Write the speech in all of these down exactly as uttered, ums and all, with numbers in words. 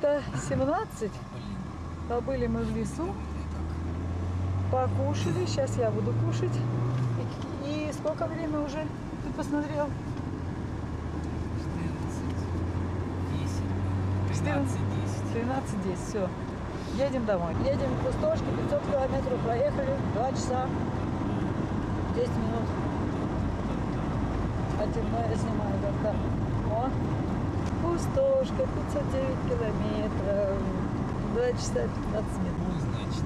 триста семнадцать. Побыли мы в лесу. Покушали. Сейчас я буду кушать. И, и сколько время уже? Ты посмотрел? тринадцать десять. тринадцать десять. Все. Едем домой. Едем в Пустошке. пятьсот километров проехали. два часа. десять минут. А темно я снимаю как-то. О, Пустошка, пятьсот девять километров. два часа пятнадцать минут. Ну, значит.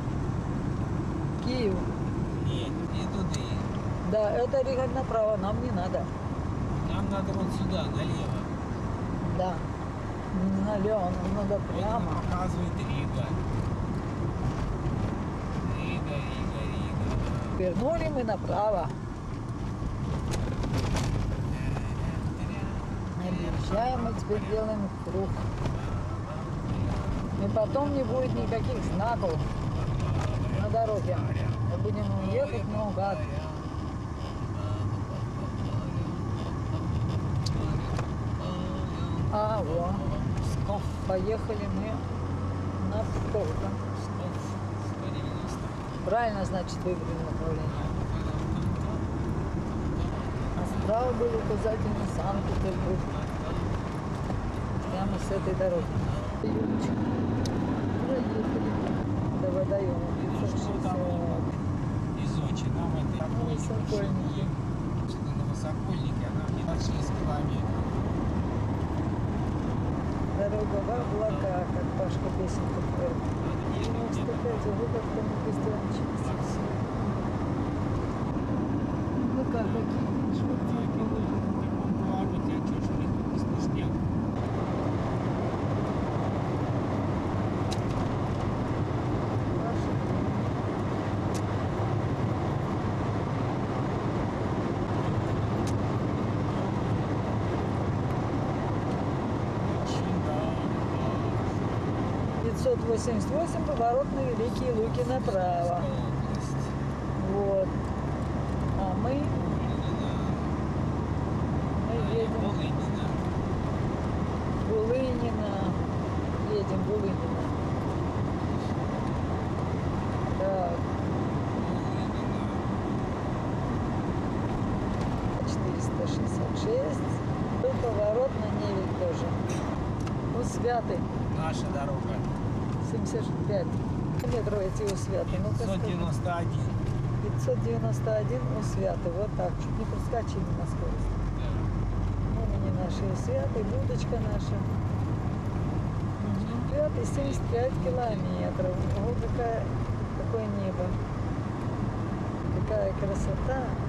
Киев. Нет, не туда. Да, это Рига направо, нам не надо. Нам надо вот сюда, налево. Да. Не налево, нам надо Вот прямо. она показывает Рига. Рига, Рига, Рига. Вернули мы направо. Объезжаем, мы теперь делаем круг. И потом не будет никаких знаков на дороге. Мы будем ехать наугад. А, вот. Псков. Поехали мы на Псков. Да? Псков. сто девяносто. Правильно, значит, выбрали направление. А справа был указательный Санкт-Петербург. Прямо с этой дороги. Юночка. Проехали до водоема. пятьсот шестьдесят. Из Сочи нам это Сокольники. Что-то на Высокольнике, она мне двадцать шесть километров. Дорога в облака, как Пашка песенка поет. девяносто пять, а вы как-то не быстро начались. Ну как, какие шутки были? пятьсот восемьдесят восемь, поворот на Великие Луки направо. Вот. А мы, мы едем Булынина. Едем Булынина. Так. четыреста шестьдесят шесть. Был поворот на Невель тоже. У Святы. Наша дорога. семьдесят пять метров эти у Святы. Ну, пятьсот девяносто один. пятьсот девяносто один у Святы. Вот так. Чуть не проскочили на скорость. Вон они наши у Святы. Будочка наша. Святы семьдесят пять километров. О, какая, какое небо. Какая красота.